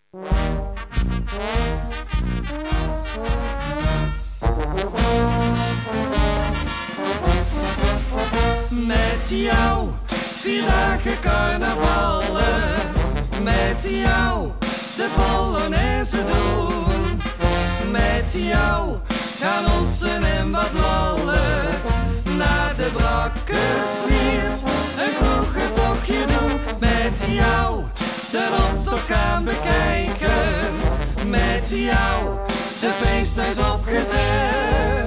Met jou 4 dagen carnavallen, met jou de Polonaise doen. Met jou gaan ossen en wat lallen, naar de Brakkesliert een kroegentochtje doen. Met jou de optocht gaan bekijken, met jou de feestneus opgezet.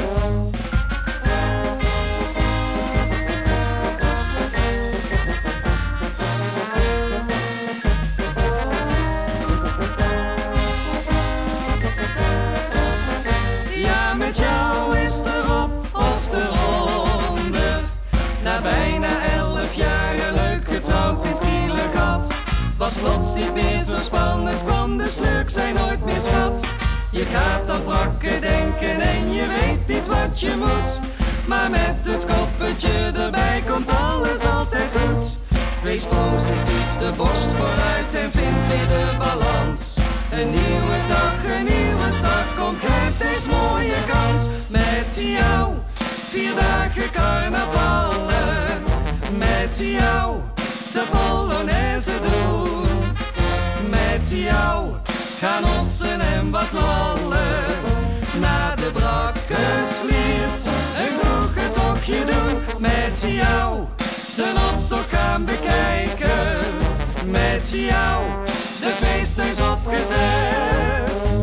Met jou is erop of eronder. Na bijna 11 jaar leuk getrouwd in het Kielegat. Was plots niet meer zo spannend, kwam dus leuk zijn nooit meer schat. Je gaat aan brakken denken en je weet niet wat je moet. Maar met het koppetje erbij komt alles altijd goed. Wees positief, de borst vooruit en vind weer de balans. Een nieuwe dag, een nieuwe start, kom grijp deze mooie kans. Met jou 4 dagen carnavallen, met jou de Polonaise doen. Met jou gaan ossen en wat lallen, naar de Brakkesliert een kroegentochtje doen. Met jou de optocht gaan bekijken, met jou de feestneus opgezet.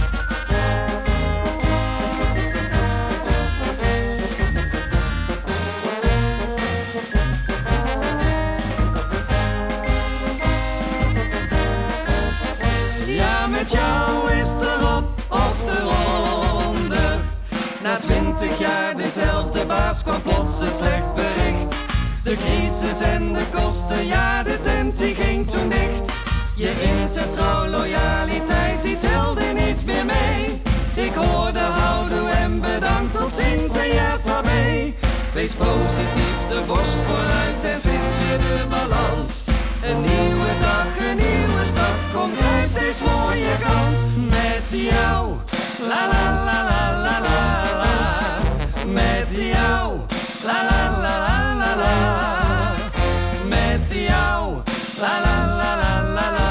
Ja, met jou is erop of eronder. Na 20 jaar dezelfde baas kwam plots het slecht bericht. De crisis en de kosten, ja de tent die ging toen dicht. Je inzet, trouw, loyaliteit, die telde niet meer mee. Ik hoorde houdoe en bedankt, tot ziens en ja tabé. Wees positief, de borst vooruit en vind weer de balans. Een nieuwe dag, een nieuwe start, kom grijp deze mooie kans. Met jou, la la la la la la la. Met jou, la la la la la la. Met jou, la la la la la la.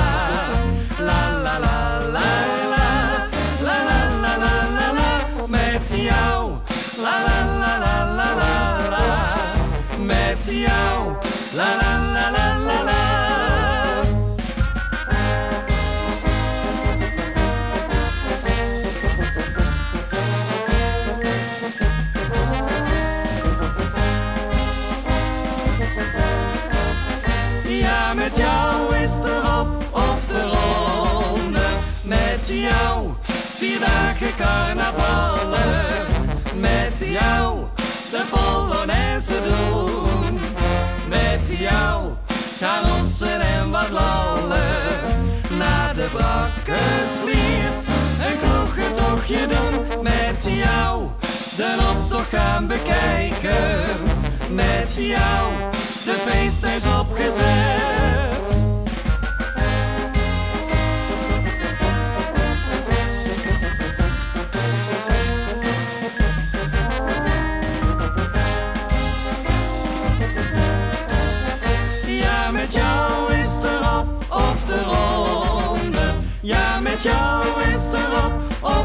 Met jou, la la la la la la la. Met jou, la la la la la la. Ja, met jou is erop of eronder. Met jou 4 dagen carnavallen, met jou de Polonaise doen. Met jou gaan ossen en wat lallen, naar de Brakkesliert een kroegentochtje doen. Met jou de optocht gaan bekijken, met jou de feestneus opgezet. Ja, met jou is erop of eronder. Ja, met jou is erop of